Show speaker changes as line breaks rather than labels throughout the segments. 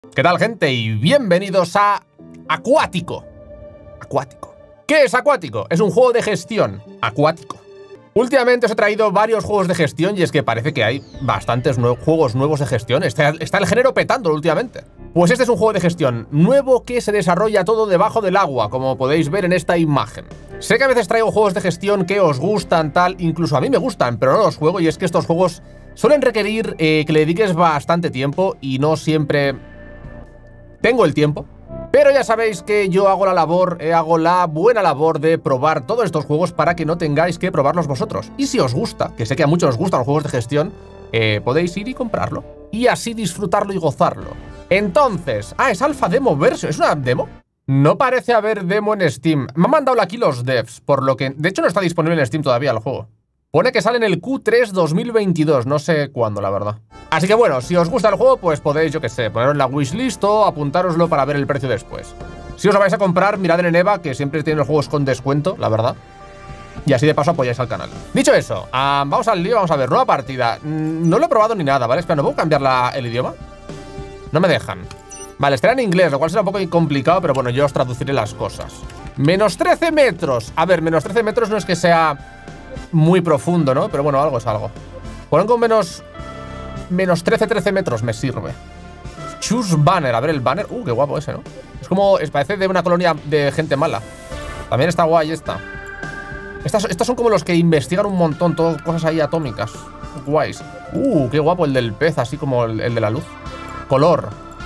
¿Qué tal, gente? Y bienvenidos a Acuático. Acuático. ¿Qué es Acuático? Es un juego de gestión acuático. Últimamente os he traído varios juegos de gestión y es que parece que hay bastantes juegos nuevos de gestión. Está el género petándolo últimamente. Pues este es un juego de gestión nuevo que se desarrolla todo debajo del agua, como podéis ver en esta imagen. Sé que a veces traigo juegos de gestión que os gustan, tal, incluso a mí me gustan, pero no los juego, y es que estos juegos suelen requerir que le dediques bastante tiempo y no siempre tengo el tiempo. Pero ya sabéis que yo hago la buena labor de probar todos estos juegos para que no tengáis que probarlos vosotros. Y si os gusta, que sé que a muchos os gustan los juegos de gestión, podéis ir y comprarlo. Y así disfrutarlo y gozarlo. Entonces, es Alpha Demo Version, ¿es una demo? No parece haber demo en Steam. Me han mandado aquí los devs, por lo que... De hecho no está disponible en Steam todavía el juego. Pone que sale en el Q3 2022, no sé cuándo, la verdad. Así que bueno, si os gusta el juego, pues podéis, yo qué sé, ponerlo en la wishlist o apuntároslo para ver el precio después. Si os lo vais a comprar, mirad en Eneba, que siempre tienen los juegos con descuento, la verdad. Y así de paso apoyáis al canal. Dicho eso, vamos al lío, vamos a ver, nueva partida. No lo he probado ni nada, ¿vale? Espera, ¿no puedo cambiar el idioma? No me dejan. Vale, estará en inglés, lo cual será un poco complicado, pero bueno, yo os traduciré las cosas. Menos 13 metros. A ver, menos 13 metros no es que sea muy profundo, ¿no? Pero bueno, algo es algo. Ponen con menos 13 metros, me sirve. Choose banner, a ver el banner. Qué guapo ese, ¿no? Es como, parece de una colonia de gente mala. También está guay esta. Estos son como los que investigan un montón, todo cosas ahí atómicas. Guays. Qué guapo el del pez, así como el de la luz. Color.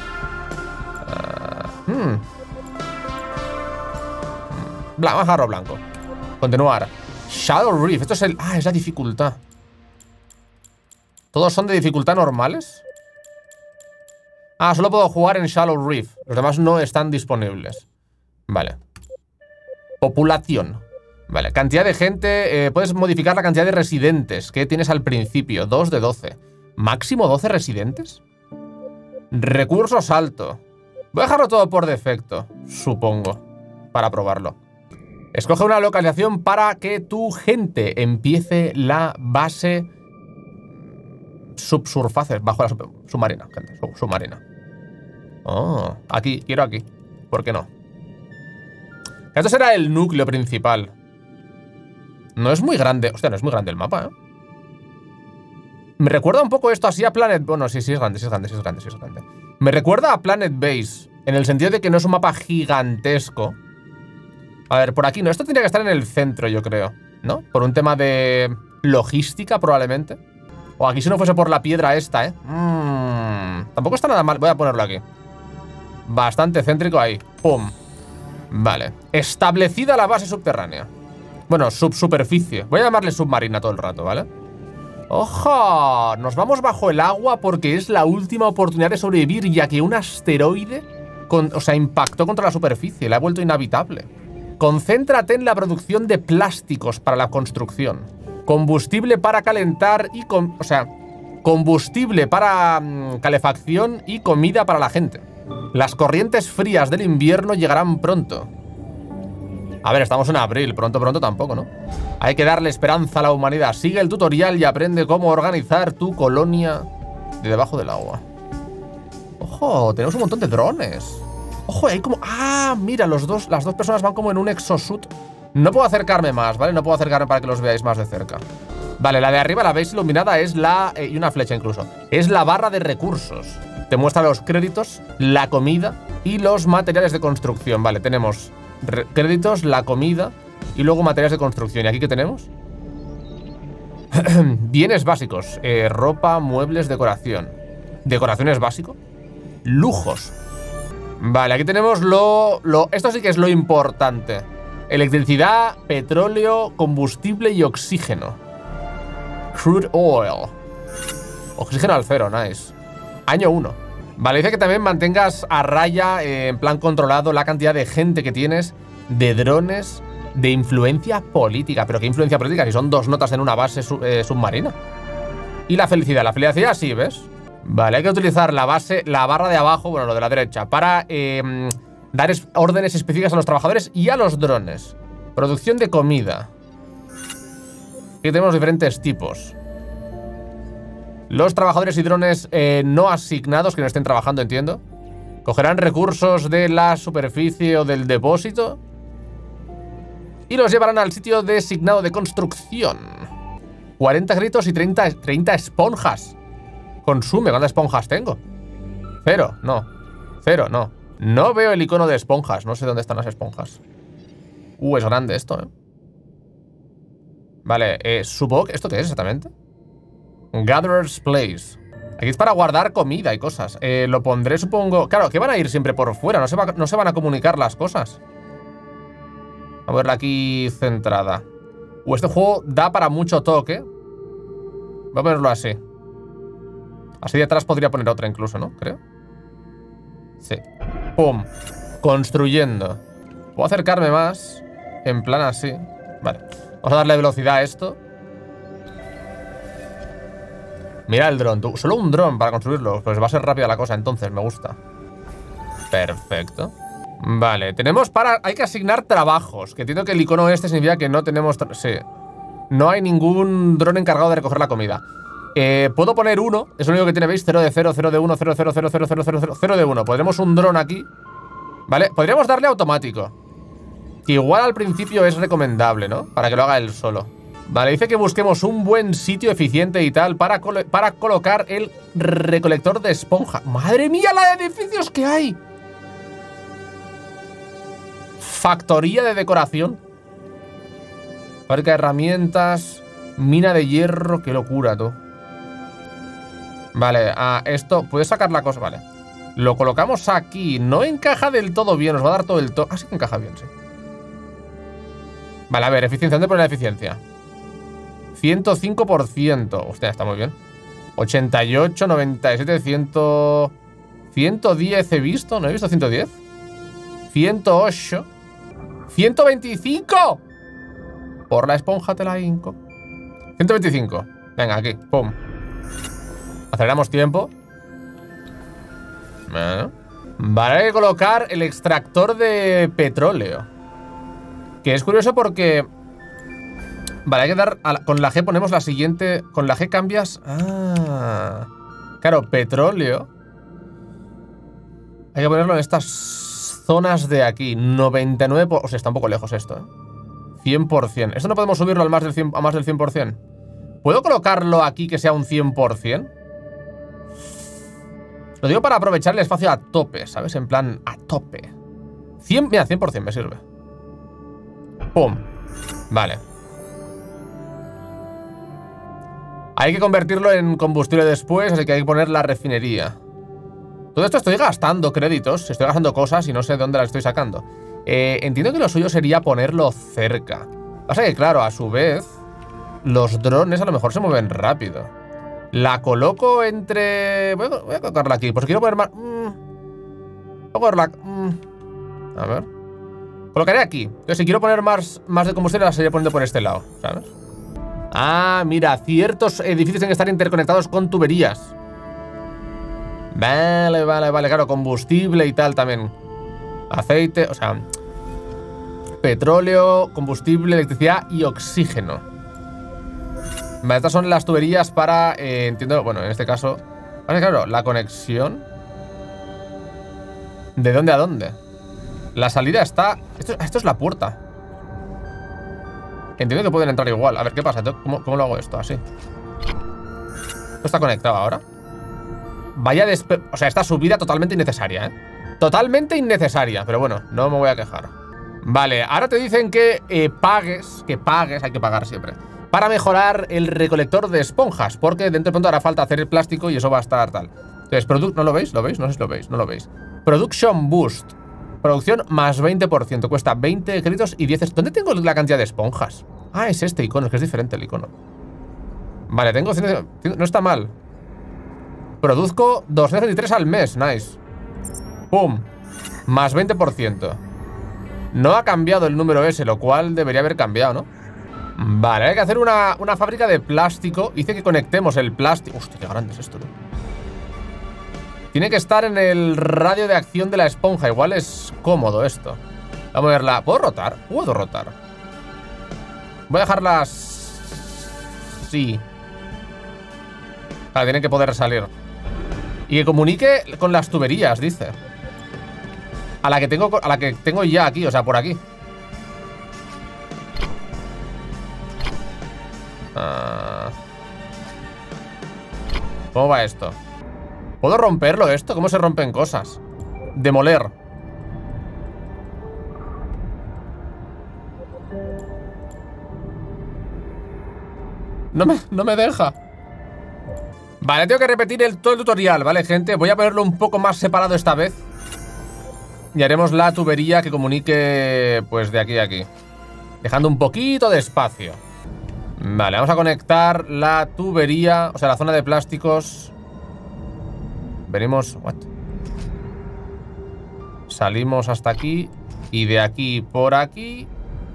Vamos a dejarlo blanco. Continuar. Shadow Reef, esto es es la dificultad. ¿Todos son de dificultad normales? Solo puedo jugar en Shallow Reef. Los demás no están disponibles. Vale. Población. Vale, cantidad de gente. Puedes modificar la cantidad de residentes que tienes al principio. 2 de 12. ¿Máximo 12 residentes? Recursos alto. Voy a dejarlo todo por defecto, supongo, para probarlo. Escoge una localización para que tu gente empiece la base subsurface, bajo la submarina, gente, submarina. Aquí, quiero aquí. ¿Por qué no? Esto será el núcleo principal. No es muy grande. Hostia, no es muy grande el mapa, ¿eh? Me recuerda un poco esto así a Planet... Bueno, sí, es grande. Me recuerda a Planet Base, en el sentido de que no es un mapa gigantesco. A ver, por aquí no. Esto tendría que estar en el centro, yo creo, ¿no? Por un tema de logística, probablemente. O aquí si no fuese por la piedra esta, ¿eh? Tampoco está nada mal. Voy a ponerlo aquí. Bastante céntrico ahí. ¡Pum! Vale. Establecida la base subterránea. Bueno, subsuperficie. Voy a llamarle submarina todo el rato, ¿vale? ¡Ojo! Nos vamos bajo el agua porque es la última oportunidad de sobrevivir, ya que un asteroide impactó contra la superficie. La ha vuelto inhabitable. Concéntrate en la producción de plásticos para la construcción. Combustible para calentar y... combustible para calefacción y comida para la gente. Las corrientes frías del invierno llegarán pronto. A ver, estamos en abril. Pronto tampoco, ¿no? Hay que darle esperanza a la humanidad. Sigue el tutorial y aprende cómo organizar tu colonia de debajo del agua. ¡Ojo! Tenemos un montón de drones. ¡Ojo! Hay como... mira, las dos personas van como en un exosuit. No puedo acercarme más, ¿vale? No puedo acercarme para que los veáis más de cerca. Vale, la de arriba, la veis iluminada, es y una flecha incluso. Es la barra de recursos. Te muestra los créditos, la comida y los materiales de construcción. Vale, tenemos créditos, la comida y luego materiales de construcción. ¿Y aquí qué tenemos? Bienes básicos. Ropa, muebles, decoración. ¿Decoración es básico? Lujos. Vale, aquí tenemos esto sí que es lo importante. Electricidad, petróleo, combustible y oxígeno. Crude oil. Oxígeno al 0, nice. Año 1. Vale, dice que también mantengas a raya, en plan controlado, la cantidad de gente que tienes, de drones, de influencia política. ¿Pero qué influencia política? Si son 2 notas en una base submarina. Y la felicidad. La felicidad sí, ¿ves? Vale, hay que utilizar la barra de abajo, bueno, lo de la derecha, para dar órdenes específicas a los trabajadores y a los drones. Producción de comida. Aquí tenemos diferentes tipos. Los trabajadores y drones no asignados, que no estén trabajando, entiendo. Cogerán recursos de la superficie o del depósito y los llevarán al sitio designado de construcción. 40 gritos y 30 esponjas. Consume. ¿Cuántas esponjas tengo? 0, no. 0, no. No veo el icono de esponjas. No sé dónde están las esponjas. Es grande esto, ¿eh? Vale, supongo que... ¿Esto qué es exactamente? Gatherer's Place. Aquí es para guardar comida y cosas. Lo pondré, supongo... Claro, que van a ir siempre por fuera. No se van a comunicar las cosas. Vamos a verla aquí centrada. Este juego da para mucho toque. Voy a ponerlo así. Así de atrás podría poner otra incluso, ¿no? Creo. Sí. ¡Pum! Construyendo. Puedo acercarme más. En plan así. Vale. Vamos a darle velocidad a esto. Mira el dron. Solo un dron para construirlo. Pues va a ser rápida la cosa, entonces me gusta. Perfecto. Vale, tenemos para... Hay que asignar trabajos. Que entiendo que el icono este significa que no tenemos... Sí. No hay ningún dron encargado de recoger la comida. Puedo poner uno. Es lo único que tiene, ¿veis? 0 de 0, 0 de 1, 0, 0, 0, 0, 0, 0, 0, 0 de 1. Podremos un dron aquí. Vale, podríamos darle automático. Que igual al principio es recomendable, ¿no? Para que lo haga él solo. Vale, dice que busquemos un buen sitio eficiente y tal para colocar el recolector de esponja. ¡Madre mía, la de edificios que hay! Factoría de decoración. Fábrica de herramientas. Mina de hierro. ¡Qué locura, tú! Vale, esto... ¿Puedes sacar la cosa? Vale. Lo colocamos aquí. No encaja del todo bien. Nos va a dar todo el toque. Ah, sí que encaja bien, sí. Vale, a ver, eficiencia. ¿Dónde pone la eficiencia? 105%. Hostia, está muy bien. 88, 97, 100... 110 he visto. ¿No he visto 110? 108. 125. Por la esponja te la hinco. 125. Venga, aquí. Pum. Aceleramos tiempo. Vale, hay que colocar el extractor de petróleo. Que es curioso porque... Vale, hay que dar... Con la G ponemos la siguiente... Con la G cambias... Ah... Claro, petróleo. Hay que ponerlo en estas zonas de aquí. 99... O sea, está un poco lejos esto, ¿eh? 100%. ¿Esto no podemos subirlo al más del 100, a más del 100%? ¿Puedo colocarlo aquí que sea un 100%? Lo digo para aprovechar el espacio a tope, ¿sabes? En plan, a tope. 100... Mira, 100% me sirve. ¡Pum! Vale. Hay que convertirlo en combustible después, así que hay que poner la refinería. Todo esto estoy gastando créditos, estoy gastando cosas y no sé de dónde las estoy sacando. Entiendo que lo suyo sería ponerlo cerca. Pasa que, claro, a su vez, los drones a lo mejor se mueven rápido. La coloco entre... Voy a colocarla aquí, pues quiero poner más... Voy a ponerla... A ver... Colocaré aquí. Entonces, si quiero poner más de combustible, la seguiré poniendo por este lado, ¿sabes? Ah, mira, ciertos edificios tienen que estar interconectados con tuberías. Vale, vale, vale, claro, combustible y tal también. Aceite, o sea, petróleo, combustible, electricidad y oxígeno. Vale, estas son las tuberías para, entiendo, bueno, en este caso, vale, claro, la conexión. ¿De dónde a dónde? La salida está... Esto es la puerta. Entiendo que pueden entrar igual. A ver, ¿qué pasa? ¿Cómo lo hago esto? Así. ¿Esto está conectado ahora? Vaya o sea, esta subida totalmente innecesaria, ¿eh? Totalmente innecesaria. Pero bueno, no me voy a quejar. Vale, ahora te dicen que pagues. Que pagues, hay que pagar siempre. Para mejorar el recolector de esponjas. Porque dentro de pronto hará falta hacer el plástico y eso va a estar tal. Entonces, ¿no lo veis? ¿Lo veis? No sé si lo veis. No lo veis. Production Boost. Producción más 20%. Cuesta 20 créditos y 10... ¿Dónde tengo la cantidad de esponjas? Ah, es este icono, es que es diferente el icono. Vale, tengo... No está mal. Produzco 223 al mes. Nice. Pum. Más 20%. No ha cambiado el número ese, lo cual debería haber cambiado, ¿no? Vale, hay que hacer una fábrica de plástico. Dice que conectemos el plástico. Hostia, qué grande es esto, ¿no? Tiene que estar en el radio de acción de la esponja. Igual es cómodo esto. Vamos a verla. ¿Puedo rotar? Puedo rotar. Voy a dejarlas... Sí. Tienen que poder salir. Y que comunique con las tuberías, dice. A la que tengo ya aquí, o sea, por aquí. ¿Cómo va esto? ¿Puedo romperlo esto? ¿Cómo se rompen cosas? Demoler. No me deja. Vale, tengo que repetir todo el tutorial, ¿vale, gente? Voy a ponerlo un poco más separado esta vez. Y haremos la tubería que comunique, pues, de aquí a aquí. Dejando un poquito de espacio. Vale, vamos a conectar la tubería, o sea, la zona de plásticos. Venimos... ¿What? Salimos hasta aquí. Y de aquí por aquí.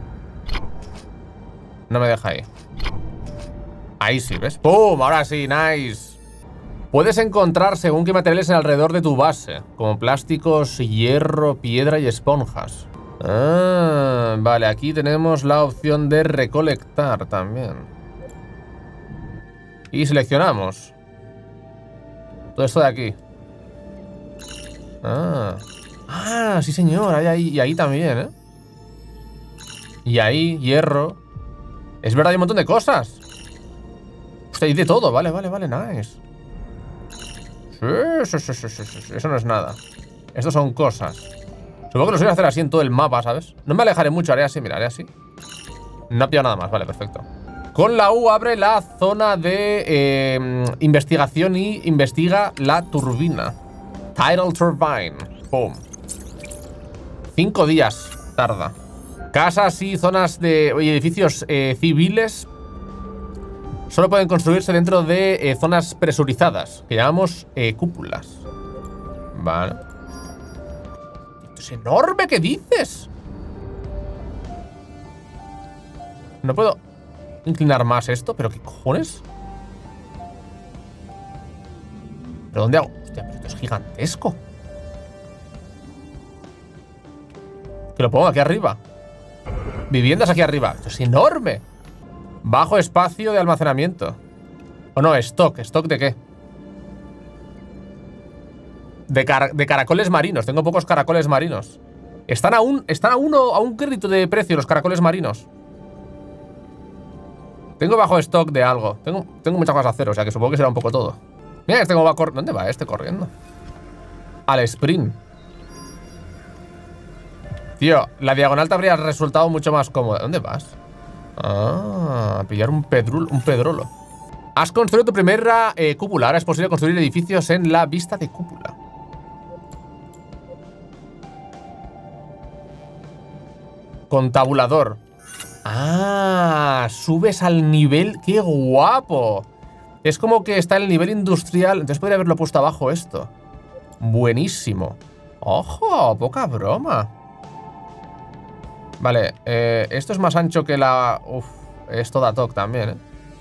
No me deja ahí. Ahí sí, ¿ves? ¡Pum! Ahora sí, nice. Puedes encontrar según qué materiales en alrededor de tu base, como plásticos, hierro, piedra y esponjas. Ah, vale, aquí tenemos la opción de recolectar también. Y seleccionamos todo esto de aquí. Ah, sí señor, ahí, y ahí también, ¿eh? Y ahí, hierro. Es verdad, hay un montón de cosas. Hostia, hay de todo, vale, nice. Sí. Eso no es nada. Estos son cosas. Supongo que los voy a hacer así en todo el mapa, ¿sabes? No me alejaré mucho, haré así, mira, haré así. No he pillado nada más, vale, perfecto. Con la U abre la zona de investigación y investiga la turbina. Tidal Turbine. Pum. 5 días tarda. Casas y zonas de edificios civiles solo pueden construirse dentro de zonas presurizadas, que llamamos cúpulas. Vale. Esto es enorme, ¿qué dices? No puedo inclinar más esto, pero ¿qué cojones? ¿Pero dónde hago? Hostia, pero esto es gigantesco. Que lo pongo aquí arriba. Viviendas aquí arriba. Esto es enorme. Bajo espacio de almacenamiento. O no, stock. ¿Stock de qué? De caracoles marinos. Tengo pocos caracoles marinos. Están a un crédito de precio los caracoles marinos. Tengo bajo stock de algo. Tengo muchas cosas a hacer, o sea que supongo que será un poco todo. Mira, este va corriendo. ¿Dónde va este corriendo? Al sprint. Tío, la diagonal te habría resultado mucho más cómoda. ¿Dónde vas? Ah, a pillar un pedrolo. Has construido tu primera cúpula. Ahora es posible construir edificios en la vista de cúpula. Con tabulador. Ah, subes al nivel. ¡Qué guapo! Es como que está en el nivel industrial. Entonces podría haberlo puesto abajo esto. Buenísimo. ¡Ojo! Poca broma. Vale, esto es más ancho que la... Uf, es toda TOC también, ¿eh?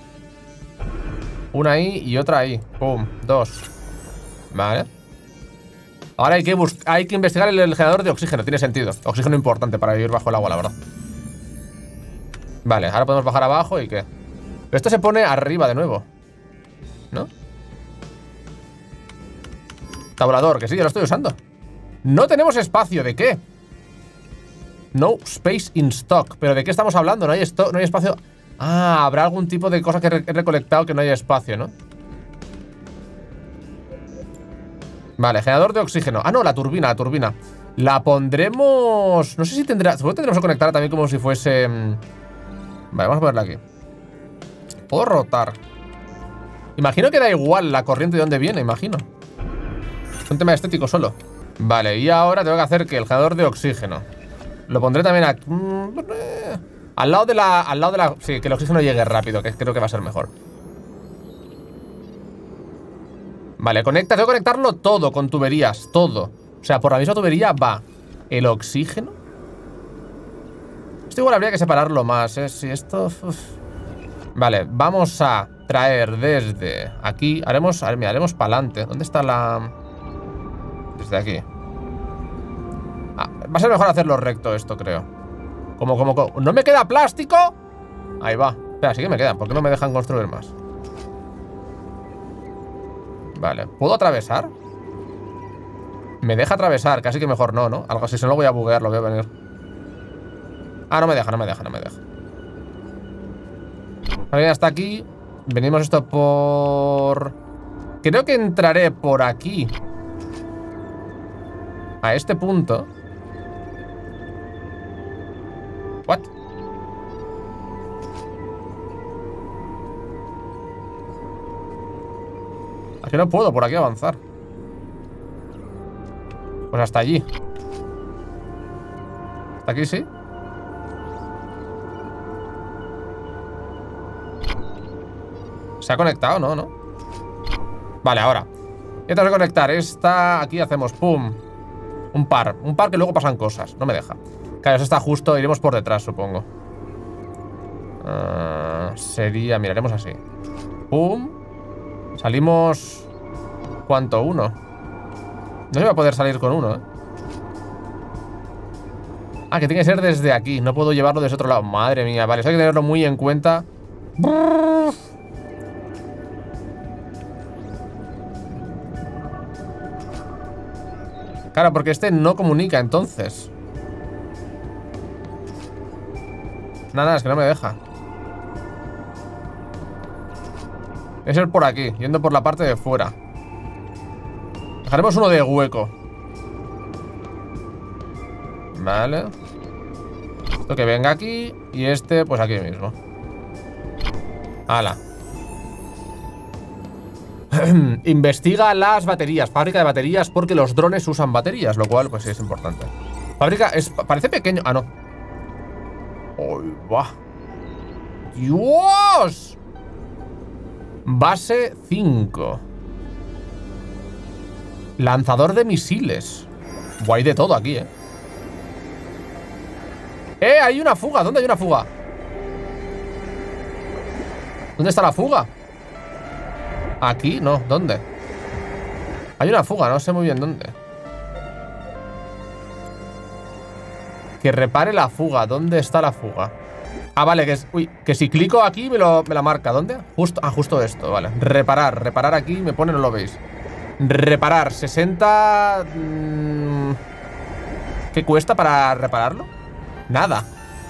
Una ahí y otra ahí. Pum, 2. Vale. Ahora hay que investigar el generador de oxígeno. Tiene sentido. Oxígeno importante para vivir bajo el agua, la verdad. Vale, ahora podemos bajar abajo y ¿qué? Pero esto se pone arriba de nuevo, ¿no? Tabulador, que sí, ya lo estoy usando. No tenemos espacio, ¿de qué? No space in stock. ¿Pero de qué estamos hablando? No hay stock, no hay espacio. Ah, habrá algún tipo de cosa que he recolectado que no haya espacio, ¿no? Vale, generador de oxígeno. Ah, no, la turbina. La pondremos... No sé si tendrá... Supongo que tendremos que conectarla también como si fuese... Vale, vamos a ponerla aquí. Puedo rotar. Imagino que da igual la corriente de dónde viene, imagino. Es un tema estético solo. Vale, y ahora tengo que hacer que el generador de oxígeno lo pondré también aquí. Al lado de la... Sí, que el oxígeno llegue rápido, que creo que va a ser mejor. Vale, tengo que conectarlo todo con tuberías, todo. O sea, por la misma tubería va el oxígeno. Esto igual habría que separarlo más, ¿eh? Si esto... Uf. Vale, vamos a traer desde aquí. Haremos para adelante. ¿Dónde está la...? Desde aquí. Va a ser mejor hacerlo recto esto, creo. ¿No me queda plástico? Ahí va. Espera, sí que me quedan. ¿Por qué no me dejan construir más? Vale, ¿puedo atravesar? Me deja atravesar, casi que mejor no, ¿no? Algo así, si no lo voy a buguear, lo voy a venir. Ah, no me deja. Vale, hasta aquí. Venimos esto por... Creo que entraré por aquí. A este punto. What? Aquí no puedo por aquí avanzar. Pues hasta allí. Hasta aquí sí. ¿Se ha conectado? No. Vale, ahora. Ya tengo que conectar esta. Aquí hacemos pum. Un par que luego pasan cosas. No me deja. Claro, eso está justo. Iremos por detrás, supongo. Sería... Miraremos así. Pum. Salimos... ¿Cuánto? Uno. No se va a poder salir con uno, ¿eh? Ah, que tiene que ser desde aquí. No puedo llevarlo desde otro lado. Madre mía, vale. Eso hay que tenerlo muy en cuenta. Claro, porque este no comunica, entonces. Nada, es que no me deja. Es ir por aquí, yendo por la parte de fuera. Dejaremos uno de hueco. Vale. Esto que venga aquí. Y este, pues aquí mismo. ¡Hala! Investiga las baterías. Fábrica de baterías, porque los drones usan baterías, lo cual, pues sí, es importante. Fábrica es... Parece pequeño. Ah, no. ¡Uy, va! ¡Dios! Base 5. Lanzador de misiles. Guay de todo aquí, hay una fuga. ¿Dónde hay una fuga? ¿Dónde está la fuga? Aquí, no, ¿dónde? Hay una fuga, no sé muy bien dónde. Que repare la fuga. ¿Dónde está la fuga? Ah, vale, que es... Uy, que si clico aquí me la marca. ¿Dónde? Justo, justo esto, vale. Reparar aquí, me pone, no lo veis. Reparar, 60... ¿Qué cuesta para repararlo? Nada.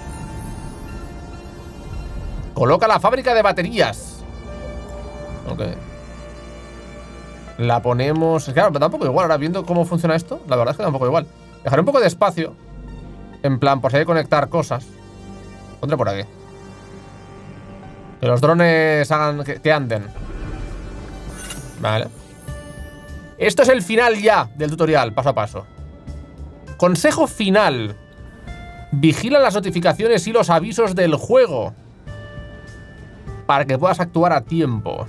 Coloca la fábrica de baterías. Ok. La ponemos... Claro, pero tampoco igual. Ahora viendo cómo funciona esto, la verdad es que tampoco igual. Dejaré un poco de espacio. En plan, por si hay que conectar cosas. Pondré por aquí. Que los drones hagan... Que anden. Vale. Esto es el final ya del tutorial, paso a paso. Consejo final. Vigila las notificaciones y los avisos del juego para que puedas actuar a tiempo.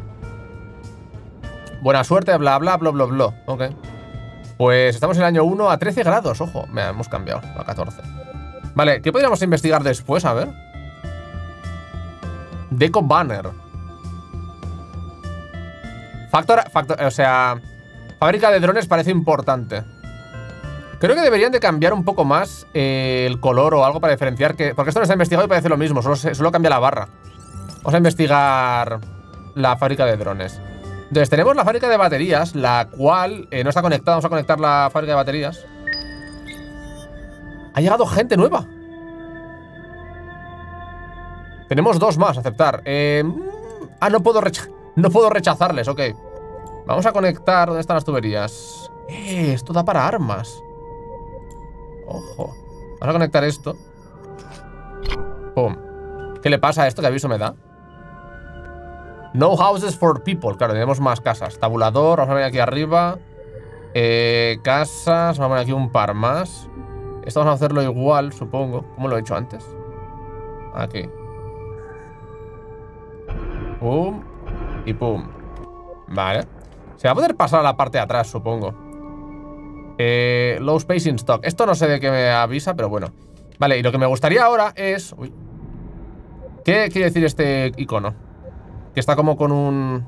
Buena suerte, bla, bla, bla, bla, bla. Ok. Pues estamos en el año 1 a 13 grados, ojo. Mira, hemos cambiado a 14. Vale, ¿qué podríamos investigar después? A ver. Deco Banner. O sea, fábrica de drones parece importante. Creo que deberían de cambiar un poco más el color o algo para diferenciar que... Porque esto no está investigado y parece lo mismo, solo cambia la barra. Vamos a investigar la fábrica de drones. Entonces tenemos la fábrica de baterías, la cual no está conectada. Vamos a conectar la fábrica de baterías. Ha llegado gente nueva. Tenemos dos más a aceptar. No puedo rechazarles, ok. Vamos a conectar... ¿Dónde están las tuberías? Esto da para armas. Ojo. Vamos a conectar esto. Pum. ¿Qué le pasa a esto? ¿Qué aviso me da? No houses for people. Claro, tenemos más casas. Tabulador, vamos a poner aquí arriba. Casas, vamos a poner aquí un par más. Esto vamos a hacerlo igual, supongo. ¿Cómo lo he hecho antes? Aquí. Pum. Y pum. Vale. Se va a poder pasar a la parte de atrás, supongo. Low space in stock. Esto no sé de qué me avisa, pero bueno. Vale, y lo que me gustaría ahora es... Uy. ¿Qué quiere decir este icono? Que está como con un...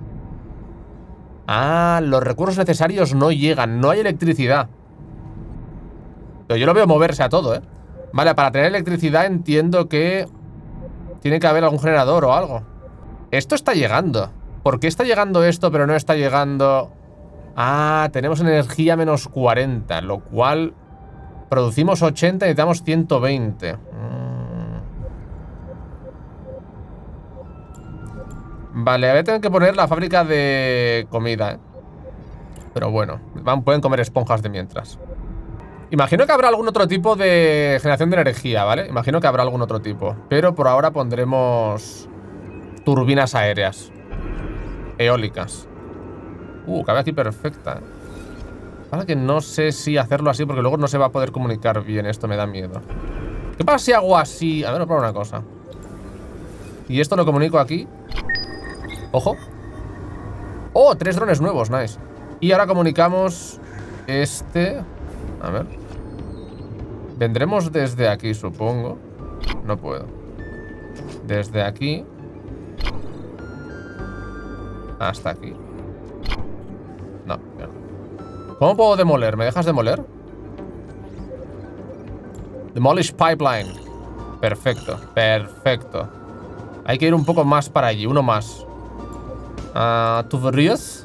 Ah, los recursos necesarios no llegan. No hay electricidad. Pero yo lo veo moverse a todo, Vale, para tener electricidad entiendo que tiene que haber algún generador o algo. Esto está llegando. ¿Por qué está llegando esto pero no está llegando Ah, tenemos energía menos 40, lo cual producimos 80 y necesitamos 120. Vale, voy a tener que poner la fábrica de comida, ¿eh? Pero bueno, pueden comer esponjas de mientras. Imagino que habrá algún otro tipo de generación de energía, ¿vale? Imagino que habrá algún otro tipo. Pero por ahora pondremos turbinas aéreas. Eólicas. Cabe aquí perfecta, ¿eh? Ahora que no sé si hacerlo así porque luego no se va a poder comunicar bien. Esto me da miedo. ¿Qué pasa si hago así? A ver, voy a probar una cosa. Y esto lo comunico aquí. Ojo. Oh, 3 drones nuevos, nice. Y ahora comunicamos este. A ver. Vendremos desde aquí, supongo. No puedo. Desde aquí hasta aquí. No, mierda. ¿Cómo puedo demoler? ¿Me dejas demoler? Demolish pipeline. Perfecto, perfecto. Hay que ir un poco más para allí, uno más. Tuberías.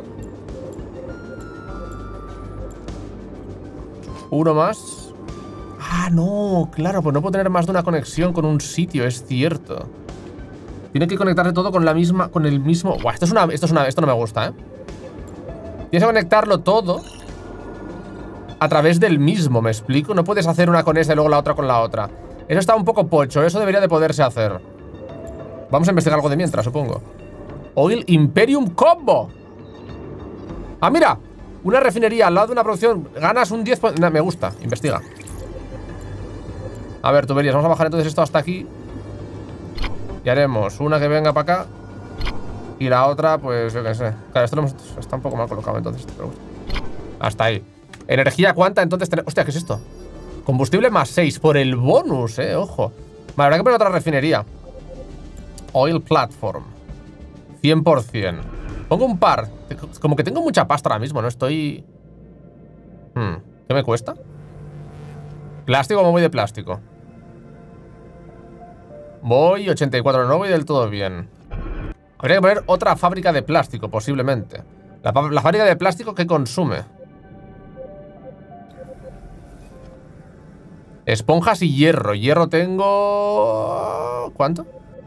Uno más. Ah, no, claro, pues no puedo tener más de una conexión con un sitio, es cierto. Tiene que conectarse todo con la misma, con el mismo. Buah, esto no me gusta, ¿eh? Tienes que conectarlo todo a través del mismo, ¿me explico? No puedes hacer una con esta y luego la otra con la otra. Eso está un poco pocho, eso debería de poderse hacer. Vamos a investigar algo de mientras, supongo. Oil Imperium Combo. Ah, mira, una refinería al lado de una producción. Ganas un 10%. Nah, me gusta, investiga. A ver, tuberías, vamos a bajar entonces esto hasta aquí. Y haremos una que venga para acá. Y la otra, pues yo qué sé. Claro, esto está un poco mal colocado entonces, pero hasta ahí. Energía cuánta, entonces hostia, ¿qué es esto? Combustible más 6 por el bonus, ojo. Vale, habrá que poner otra refinería. Oil Platform 100%. Pongo un par. Como que tengo mucha pasta ahora mismo, ¿no? Estoy... ¿Qué me cuesta? ¿Plástico? ¿Cómo voy de plástico? Voy 84, no voy del todo bien. Habría que poner otra fábrica de plástico, posiblemente. La fábrica de plástico, ¿qué consume? Esponjas y hierro. Hierro tengo... ¿Cuánto?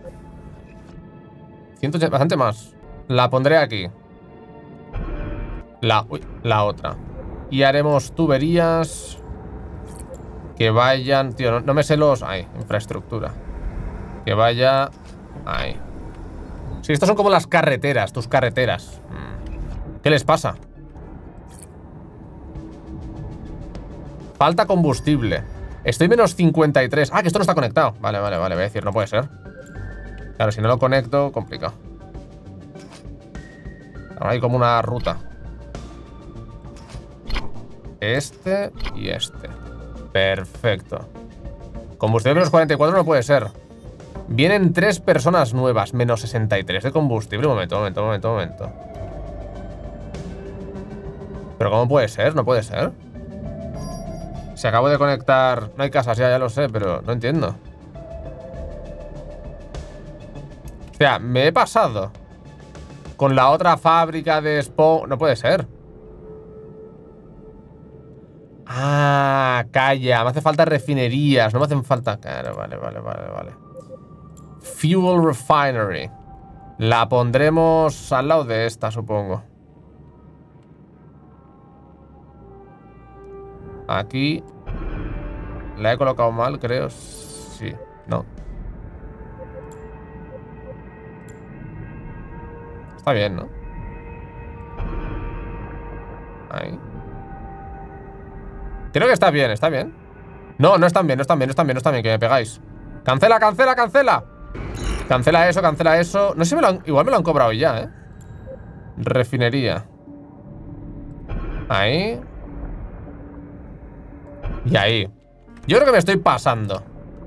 180, bastante más. La pondré aquí. La otra. Y haremos tuberías que vayan... Tío, no me sé los... Ahí, infraestructura. Que vaya... Ahí. Sí, estos son como las carreteras, tus carreteras. ¿Qué les pasa? Falta combustible. Estoy menos 53. Ah, que esto no está conectado. Vale, voy a decir, no puede ser. Claro, si no lo conecto, complicado. Ahora hay como una ruta. Este y este. Perfecto. Combustible menos 44 no puede ser. Vienen 3 personas nuevas. Menos 63 de combustible. Un momento. ¿Pero cómo puede ser? No puede ser. Si acabo de conectar... No hay casas, ya lo sé, pero no entiendo. O sea, me he pasado con la otra fábrica de Spawn. No puede ser. Ah, calla. Me hace falta refinerías. No me hacen falta... Claro, vale. Fuel Refinery. La pondremos al lado de esta, supongo. Aquí. La he colocado mal, creo. Sí, no. Está bien, ¿no? Ahí. Creo que está bien, ¿está bien? No, no están bien, que me pegáis. ¡Cancela! Cancela eso. No sé si igual me lo han cobrado ya, Refinería. Ahí. Y ahí. Yo creo que me estoy pasando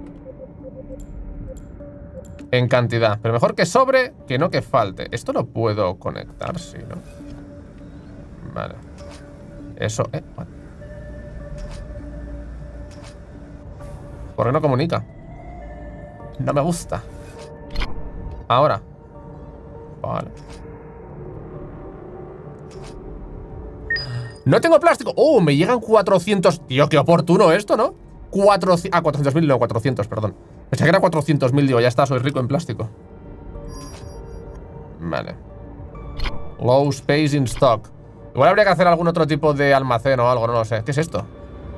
en cantidad, pero mejor que sobre que no que falte. Esto lo puedo conectar, sí, ¿no? Vale. Eso, bueno. ¿Por qué no comunica? No me gusta. Ahora. Vale. No tengo plástico. ¡Oh! Me llegan 400. Tío, qué oportuno esto, ¿no? 400.000, no, 400, perdón. Pensé que era 400.000, digo, ya está, soy rico en plástico. Vale. Low space in stock. Igual habría que hacer algún otro tipo de almacén o algo, no lo sé. ¿Qué es esto?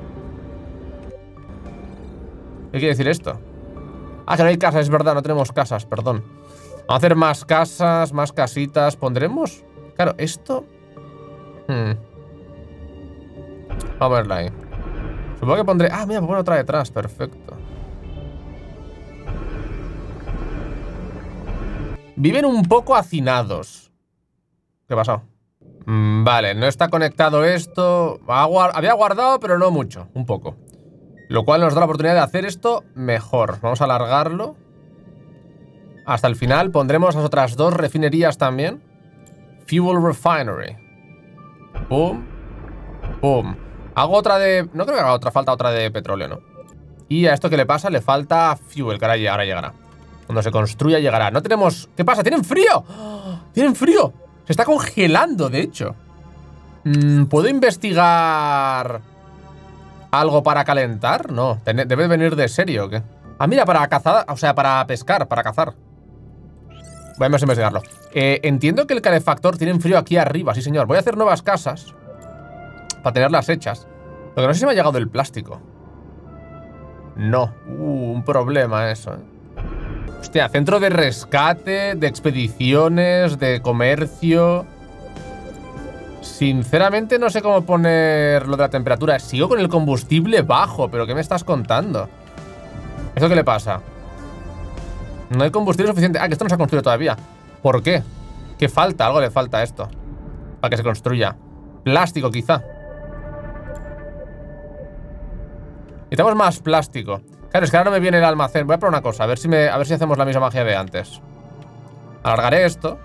¿Qué quiere decir esto? Ah, que no hay casas, es verdad, no tenemos casas, perdón. Vamos a hacer más casas, más casitas. ¿Pondremos? Claro, esto... Vamos a verla ahí. Supongo que pondré... Ah, mira, pues bueno, otra detrás, perfecto. Viven un poco hacinados. ¿Qué pasó? Vale, no está conectado esto. Había guardado, pero no mucho, un poco. Lo cual nos da la oportunidad de hacer esto mejor. Vamos a alargarlo hasta el final. Pondremos las otras dos refinerías también. Fuel Refinery. Pum. Pum. Hago otra de... No creo que haga otra, falta otra de petróleo, ¿no? Y a esto que le pasa, le falta fuel, que ahora llegará. Cuando se construya llegará. No tenemos... ¿Qué pasa? ¡Tienen frío! ¡Oh! ¡Tienen frío! Se está congelando, de hecho. ¿Puedo investigar algo para calentar? No, debe venir de serio, ¿o qué? Ah, mira, para cazar, o sea, para pescar, para cazar. Voy a investigarlo. Entiendo que el calefactor tiene frío aquí arriba, sí señor. Voy a hacer nuevas casas para tenerlas hechas. Lo que no sé si me ha llegado el plástico. No, un problema eso, ¿eh? Hostia, centro de rescate, de expediciones, de comercio. Sinceramente no sé cómo poner lo de la temperatura. Sigo con el combustible bajo, pero ¿qué me estás contando? ¿Eso qué le pasa? No hay combustible suficiente. Ah, que esto no se ha construido todavía. ¿Por qué? ¿Qué falta? Algo le falta a esto para que se construya. Plástico, quizá. Necesitamos más plástico. Claro, es que ahora no me viene el almacén. Voy a probar una cosa, a ver si hacemos la misma magia de antes. Alargaré esto.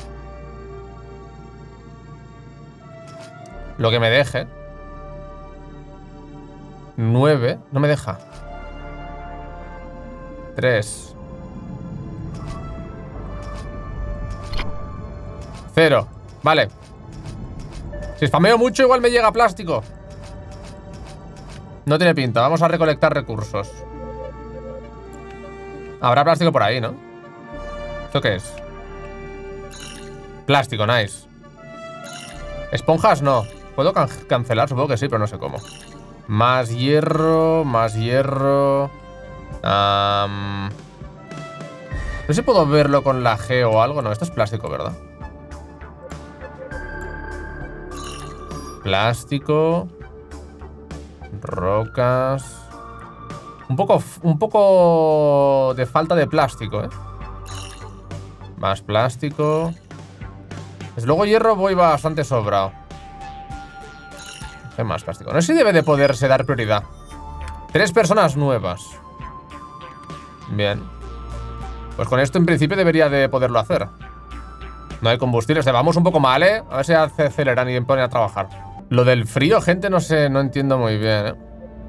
Lo que me deje. 9. No me deja. 3. 0. Vale. Si spameo mucho, igual me llega plástico. No tiene pinta. Vamos a recolectar recursos. Habrá plástico por ahí, ¿no? ¿Esto qué es? Plástico, nice. Esponjas no. ¿Puedo cancelar? Supongo que sí, pero no sé cómo. Más hierro, más hierro. No sé si puedo verlo con la G o algo. No, esto es plástico, ¿verdad? Plástico. Rocas. Un poco de falta de plástico, ¿eh? Más plástico. Desde luego hierro voy bastante sobrado. ¿Qué más plástico? No sé si debe de poderse dar prioridad. 3 personas nuevas. Bien. Pues con esto en principio debería de poderlo hacer. No hay combustible, o sea, vamos un poco mal, ¿eh? A ver si aceleran y me ponen a trabajar. Lo del frío, gente, no sé, no entiendo muy bien, ¿eh?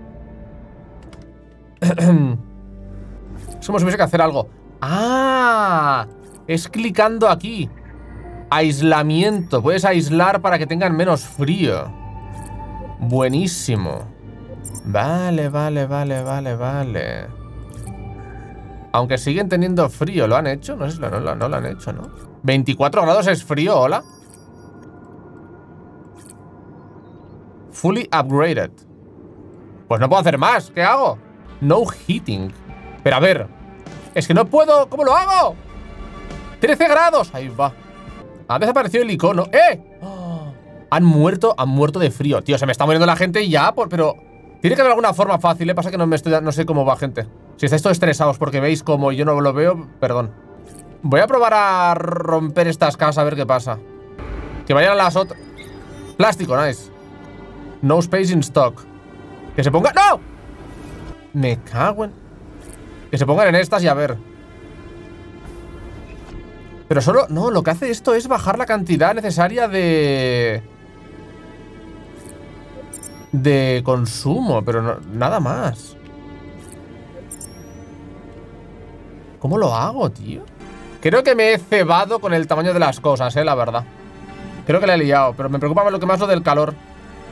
Eso hubiese que hacer algo. ¡Ah! Es clicando aquí. Aislamiento. Puedes aislar para que tengan menos frío. Buenísimo. Vale, vale, vale, vale, vale. Aunque siguen teniendo frío. ¿Lo han hecho? No sé si no lo han hecho, ¿no? 24 grados es frío, hola. Fully upgraded. Pues no puedo hacer más. ¿Qué hago? No heating. Pero a ver. Es que no puedo. ¿Cómo lo hago? 13 grados. Ahí va. Ha desaparecido el icono. ¡Eh! Oh, han muerto de frío. Tío, se me está muriendo la gente ya. Pero tiene que haber alguna forma fácil, ¿eh? Pasa que no sé cómo va, gente. Si estáis todos estresados porque veis como yo no lo veo, perdón. Voy a probar a romper estas casas a ver qué pasa. Que vayan a las otras. Plástico, nice. No space in stock. Que se ponga... ¡No! Me cago en... Que se pongan en estas y a ver. Pero solo... No, lo que hace esto es bajar la cantidad necesaria de consumo. Pero no, nada más. ¿Cómo lo hago, tío? Creo que me he cebado con el tamaño de las cosas, la verdad. Creo que la he liado. Pero me preocupa lo que más lo del calor.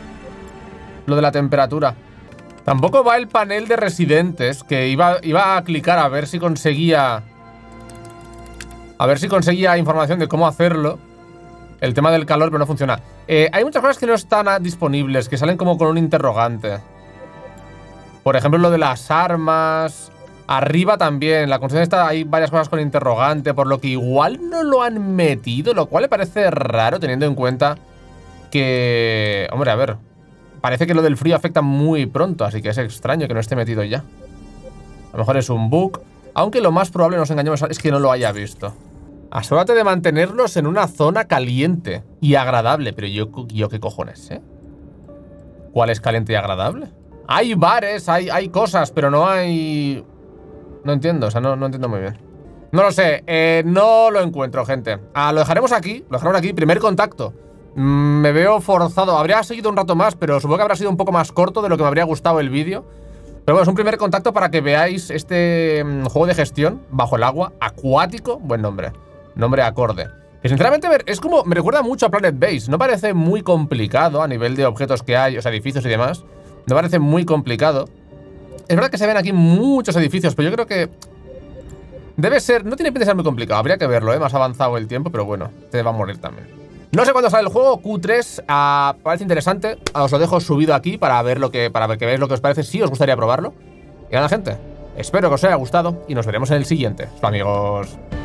Lo de la temperatura. Tampoco va el panel de residentes, que iba a clicar a ver si conseguía... A ver si conseguía información de cómo hacerlo. El tema del calor, pero no funciona. Hay muchas cosas que no están disponibles, que salen como con un interrogante. Por ejemplo, lo de las armas. Arriba también, la construcción está, hay varias cosas con interrogante, por lo que igual no lo han metido, lo cual me parece raro teniendo en cuenta que... Hombre, a ver, parece que lo del frío afecta muy pronto, así que es extraño que no esté metido ya. A lo mejor es un bug, aunque lo más probable, nos engañemos, es que no lo haya visto. Asegúrate de mantenerlos en una zona caliente y agradable, pero yo qué cojones, ¿eh? ¿Cuál es caliente y agradable? Hay bares, hay cosas, pero no hay... No entiendo, o sea, no entiendo muy bien. No lo sé, no lo encuentro, gente. Lo dejaremos aquí, primer contacto. Me veo forzado, habría seguido un rato más, pero supongo que habrá sido un poco más corto de lo que me habría gustado el vídeo. Pero bueno, es un primer contacto para que veáis este juego de gestión bajo el agua, acuático, buen nombre. Nombre acorde. Que sinceramente es como, me recuerda mucho a Planet Base. No parece muy complicado a nivel de objetos que hay, o sea, edificios y demás. No parece muy complicado. Es verdad que se ven aquí muchos edificios, pero yo creo que debe ser, no tiene pinta de ser muy complicado. Habría que verlo, más avanzado el tiempo, pero bueno, te va a morir también. No sé cuándo sale el juego, Q3, parece interesante. Os lo dejo subido aquí para ver que veáis lo que os parece, si os gustaría probarlo. Y nada, gente, espero que os haya gustado y nos veremos en el siguiente. Hasta, amigos.